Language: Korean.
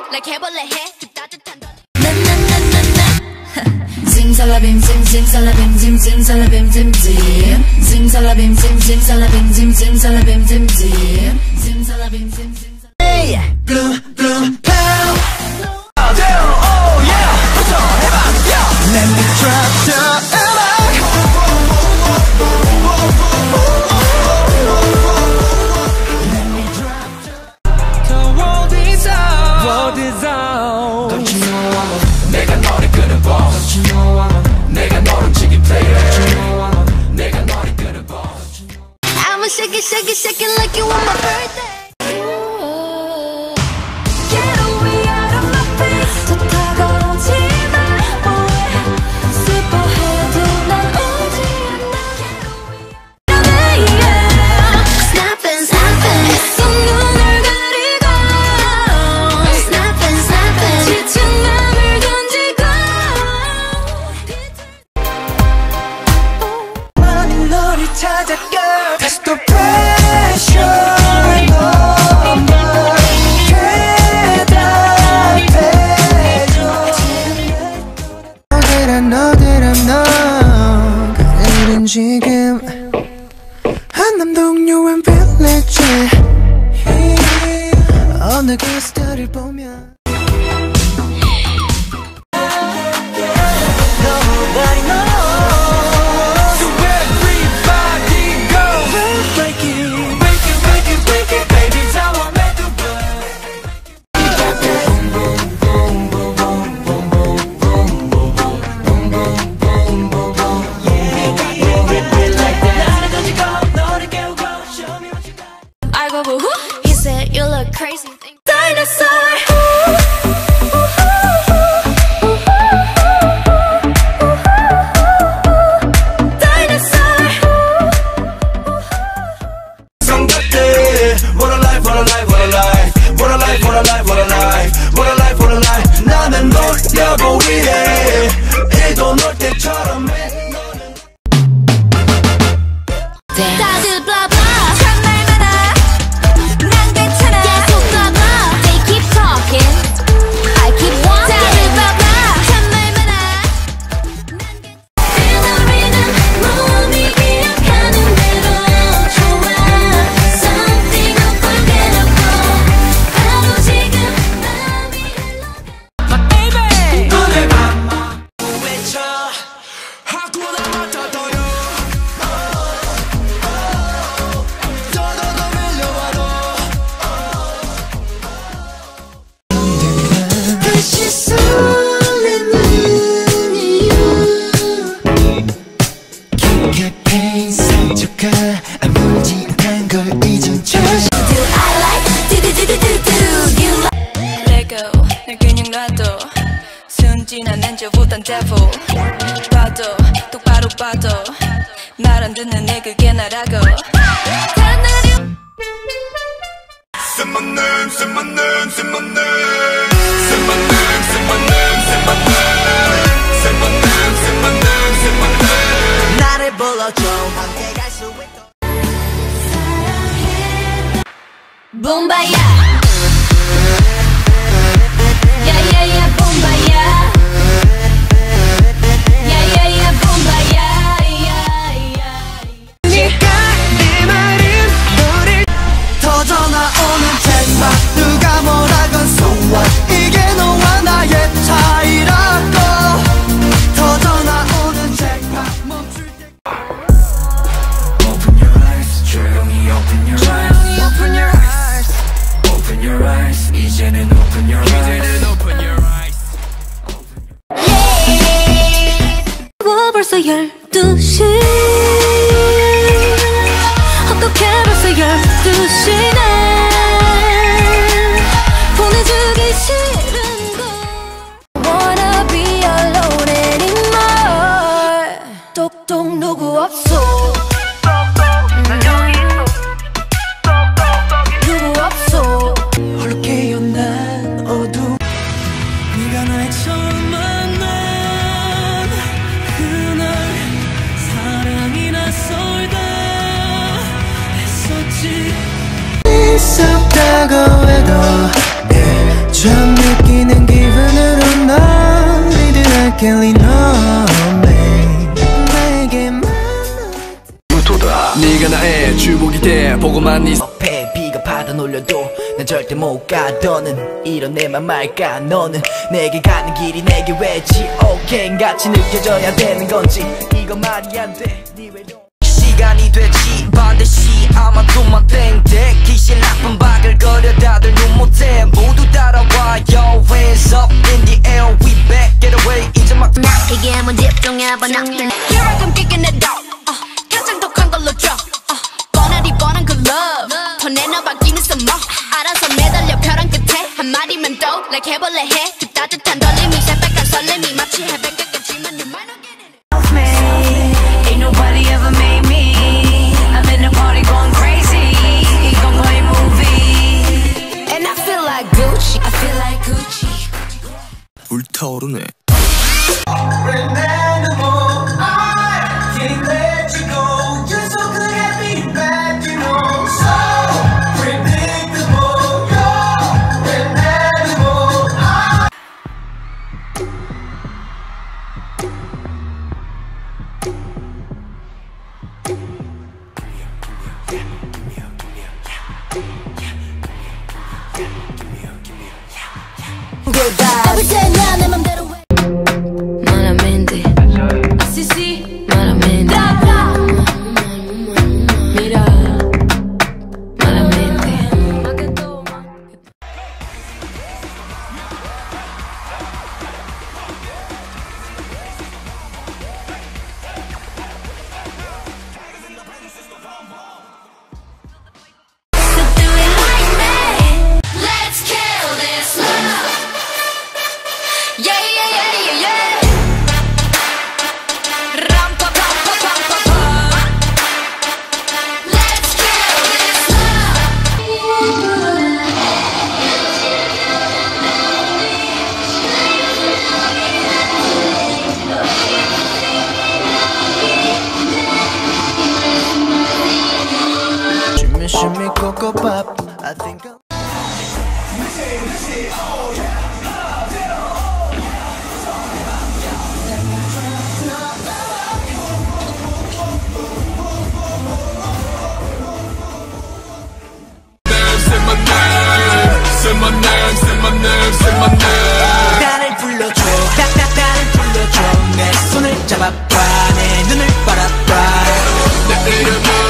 like 해볼래 해 따뜻한 더 Zimzalabim zim zimzalabim zim zimzalabim zim zim Zimzalabim zim zimzalabim zim zimzalabim zim zim Zimzalabim zim zim Hey bloom bloom pow down oh yeah put your head up yeah let me drop the alarm let me drop the world is out don't you know I'm a 내가 너를 끄는 boss don't you know I'm a 내가 너를 움직인 player don't you know I'm a 내가 너를 끄는 boss I'ma shake it shake it shake it like you on my birthday Get away out of my face 더 다가오지 마 뭐해 슬퍼해도 난 오지 않아 Snapping snapping 계속 눈을 가리고 Snapping snapping 지친 맘을 던지고 많이 너를 찾아가 다시 또 pressure 지금 한남 동요한 빌리지 어느 게스트를 보면 Nobody knows So everybody go Break it, break it, break it, break it Baby, it's how I make the He said you look crazy Dinosaur Dinosaur What a life, what a life, what a life What a life, what a life, what a life What a life, what a life 나는 놀려고 위해 이도 놀 때처럼 해 다들 blah blah 참 말마다 난 괜찮아 계속 blah blah They keep talking I keep walking 다들 blah blah 참 말마다 난 괜찮아 Feel the rhythm 몸이 기억하는 대로 좋아 Something unforgettable 바로 지금 마음이 흘러가 My baby 눈을 감아 외쳐 하고나 맞아둬요 다시 설레는 이유 깊게 패인 상처가 아물지 않은 걸 잊은 척 Do I like do you like Let go 날 그냥 놔둬 순진한 엔저보단 devil 봐도 똑바로 봐도 말 안 듣는 애 그게 나라고 Say my name, say my name, say my name Say my name, say my name, say my name Say my name, say my name, say my name 나를 불러줘 함께 갈 수 있도록 Bombaya Yeah yeah yeah bombaya Yeah yeah yeah bombaya Yeah yeah 네가 내 말은 너를 터져나오는 쟁반 누가 뭐라건 so what 이게 너와 나의 차이라고 터져나오는 쟁반 멈출 때 Open your eyes 조용히 open your eyes Open your eyes Open your eyes 이제는 open your eyes 이제는 open your eyes 벌써 12시 어떻게 벌써 12시네 보내주기 싫은 걸 Wanna be alone anymore 똑똑 누구 없어 누구 없어 홀로 깨어난 어둠 네가 나의 처음 만난 그날 사랑이 낯설다 했었지 있었다고 해도 내 전 느낌 못 가 더는 이런 내맘 말까 너는 내게 가는 길이 내게 왜지 오케이 같이 느껴져야 되는 건지 이건 말이 안 돼 네 외로움 시간이 됐지 반드시 아마 좀만 땡땡 귀신 나쁜 바글거려 다들 눈 못해 모두 따라와 Yo hands up in the air we back get away 이제 막 이게 뭔 집중해봐 나 Here I come kicking it out 가장 독한 걸로 줘 뻔하디 뻔한 그 love 더 내놔봐 give me some more 알아서 매달려 벼랑 끝에 한마디면 또 like 해볼래 해 그 따뜻한 떨림이 새빨간 설렘이 마치 해변가겠지만 you might not get it Ain't nobody ever made me I'm in the party going crazy 이건 거의 movie And I feel like Gucci I feel like Gucci 불타오르네. Every day 나 내 맘대로 해 Malamente Así sí Malamente Mira Malamente So do it like me Let's kill this love Yeah, yeah, yeah, yeah, yeah. Ram pa pa pa pa pa pa. Let's kill this love. Shimmy shimmy cocoa pop I think I'll 나를 불러줘 나를 불러줘 내 손을 잡아봐 내 눈을 바라봐 내 이름은